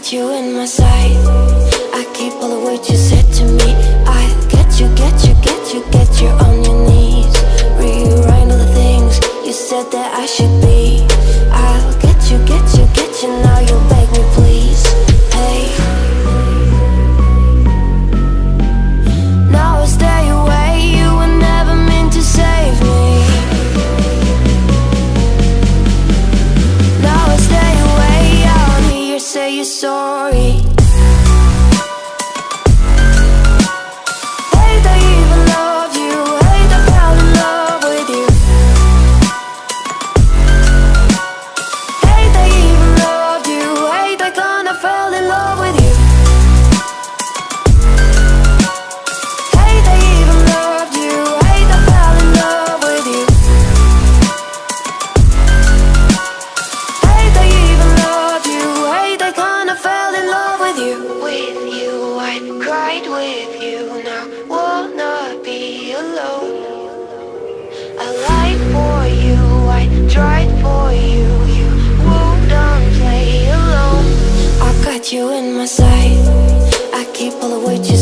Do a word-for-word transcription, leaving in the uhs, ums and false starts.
got you in my sight. I keep all the words you said to me. I'll get you, get you, get you, get you on your knees. Rewrite all the things you said that I should be. I'll get you, get you, get you, now you beg me please. Hey, now I stay away, you were never meant to save me. Now I stay away, I don't hear you say you're sorry. Hate I even loved you, hate I fell in love with you. Hate I even loved you, hate I kinda fell in love with you. Hate I even loved you, hate I fell in love with you. Hate I even loved you, hate I kinda fell in love with you. With you, I cried with you, now wanna be alone. I lied for you, I tried for you, you wouldn't play alone. I got you in my sight, I keep all the words you